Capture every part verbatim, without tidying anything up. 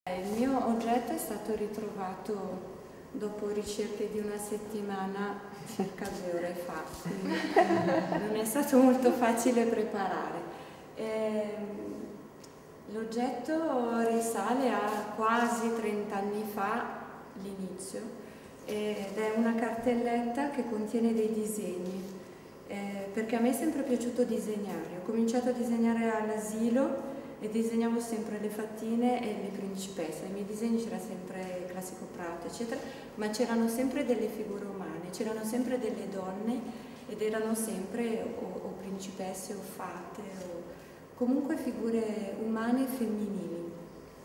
Il mio oggetto è stato ritrovato dopo ricerche di una settimana, circa due ore fa, quindi non è stato molto facile preparare. L'oggetto risale a quasi trenta anni fa, l'inizio, ed è una cartelletta che contiene dei disegni, eh, perché a me è sempre piaciuto disegnare. Ho cominciato a disegnare all'asilo e disegnavo sempre le fattine e le principesse. Nei miei disegni c'era sempre il classico prato, eccetera, ma c'erano sempre delle figure umane, c'erano sempre delle donne ed erano sempre o, o principesse o fate o comunque figure umane e femminili.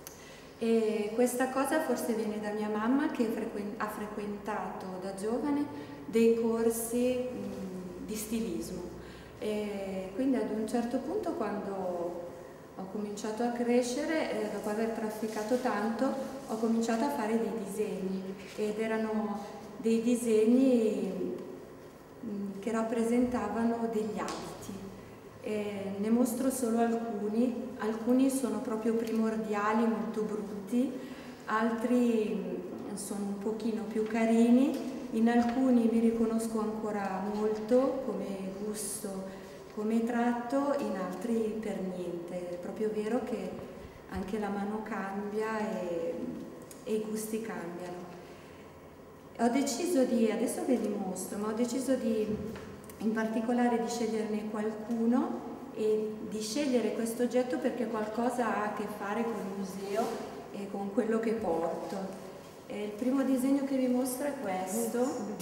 E questa cosa forse viene da mia mamma, che ha frequentato da giovane dei corsi mh, di stilismo, e quindi ad un certo punto, quando ho cominciato a crescere, eh, dopo aver trafficato tanto, ho cominciato a fare dei disegni, ed erano dei disegni mh, che rappresentavano degli abiti. E ne mostro solo alcuni, alcuni sono proprio primordiali, molto brutti, altri mh, sono un pochino più carini, in alcuni mi riconosco ancora molto come gusto, come tratto, in altri per niente. È proprio vero che anche la mano cambia e, e i gusti cambiano. Ho deciso di, adesso ve li mostro, ma ho deciso di, in particolare, di sceglierne qualcuno e di scegliere questo oggetto perché qualcosa ha a che fare con il museo e con quello che porto. E il primo disegno che vi mostro è questo.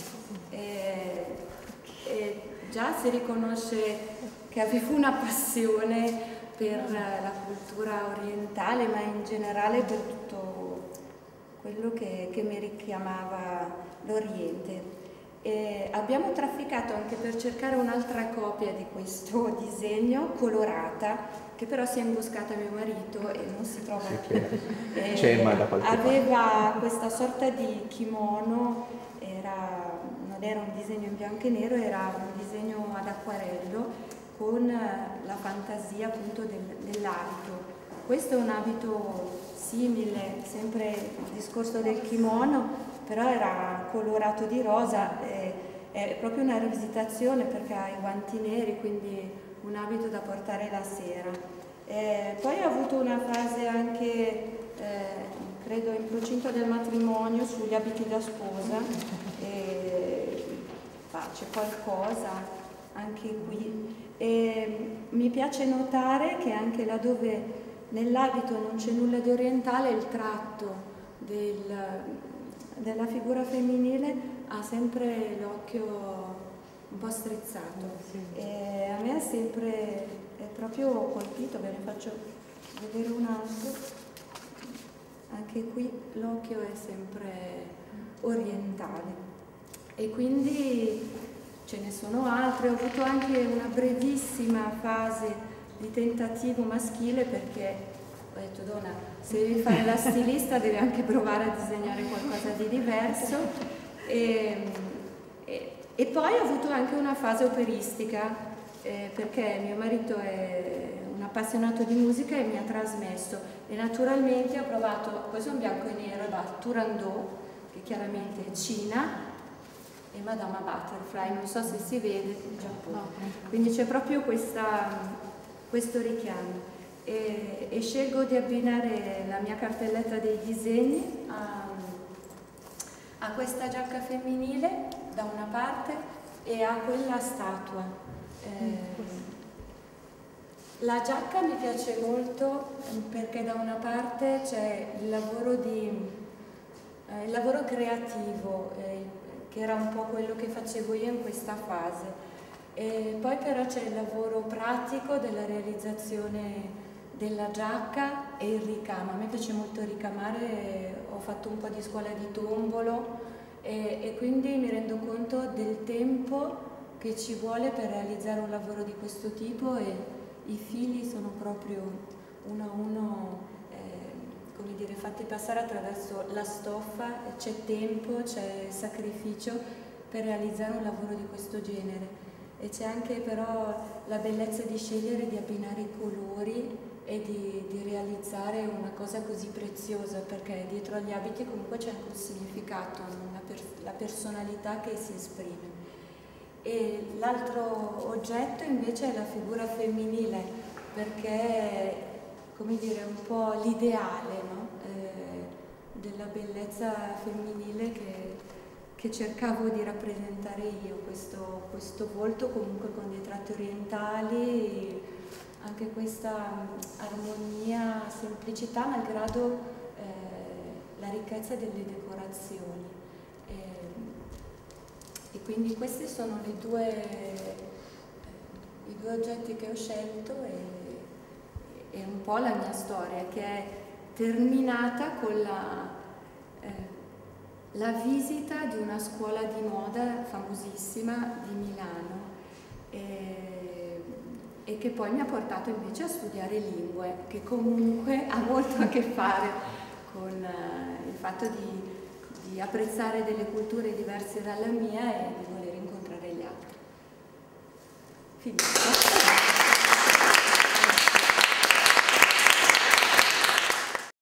E, e già si riconosce che avevo una passione per la cultura orientale, ma in generale per tutto quello che, che mi richiamava l'Oriente. E abbiamo trafficato anche per cercare un'altra copia di questo disegno, colorata, che però si è imboscata a mio marito e non si trova più. C'è ma da qualche parte. Aveva questa sorta di kimono, era, non era un disegno in bianco e nero, era un disegno ad acquarello con la fantasia appunto del, dell'abito. Questo è un abito simile, sempre il discorso del kimono, però era colorato di rosa, è, è proprio una rivisitazione perché ha i guanti neri, quindi un abito da portare la sera. E poi ho avuto una fase anche, eh, credo in procinto del matrimonio, sugli abiti da sposa, e c'è qualcosa anche qui. E mi piace notare che anche laddove nell'abito non c'è nulla di orientale, il tratto del, della figura femminile ha sempre l'occhio un po' strizzato. E a me è sempre è proprio colpito, ve ne faccio vedere un altro. Anche qui l'occhio è sempre orientale. E quindi ce ne sono altre. Ho avuto anche una brevissima fase di tentativo maschile perché ho detto: Donna, se devi fare la stilista devi anche provare a disegnare qualcosa di diverso. E, e, e poi ho avuto anche una fase operistica eh, perché mio marito è un appassionato di musica e mi ha trasmesso, e naturalmente ho provato, questo è un bianco e nero da Turandot, che chiaramente è Cina, e Madama Butterfly, non so se si vede, Giappone. Quindi c'è proprio questa, questo richiamo. E, e scelgo di abbinare la mia cartelletta dei disegni a, a questa giacca femminile da una parte e a quella statua. Eh, la giacca mi piace molto perché da una parte c'è il lavoro, di, eh, il lavoro creativo, eh, che era un po' quello che facevo io in questa fase. E poi però c'è il lavoro pratico della realizzazione della giacca e il ricamo. A me piace molto ricamare, ho fatto un po' di scuola di tombolo e, e quindi mi rendo conto del tempo che ci vuole per realizzare un lavoro di questo tipo, e i fili sono proprio uno a uno, eh, come dire, fatti passare attraverso la stoffa. C'è tempo, c'è sacrificio per realizzare un lavoro di questo genere, e c'è anche però la bellezza di scegliere di abbinare i colori e di, di realizzare una cosa così preziosa, perché dietro agli abiti comunque c'è anche un significato, una per, la personalità che si esprime. E l'altro oggetto invece è la figura femminile, perché, come dire, è un po' l'ideale, no? eh, della bellezza femminile che, che cercavo di rappresentare io, questo, questo volto comunque con dei tratti orientali, anche questa armonia, semplicità, malgrado eh, la ricchezza delle decorazioni. E, e quindi questi sono le due, eh, i due oggetti che ho scelto e, e un po' la mia storia, che è terminata con la, eh, la visita di una scuola di moda famosissima di Milano. E, e che poi mi ha portato invece a studiare lingue, che comunque ha molto a che fare con uh, il fatto di, di apprezzare delle culture diverse dalla mia e di voler incontrare gli altri. Finito.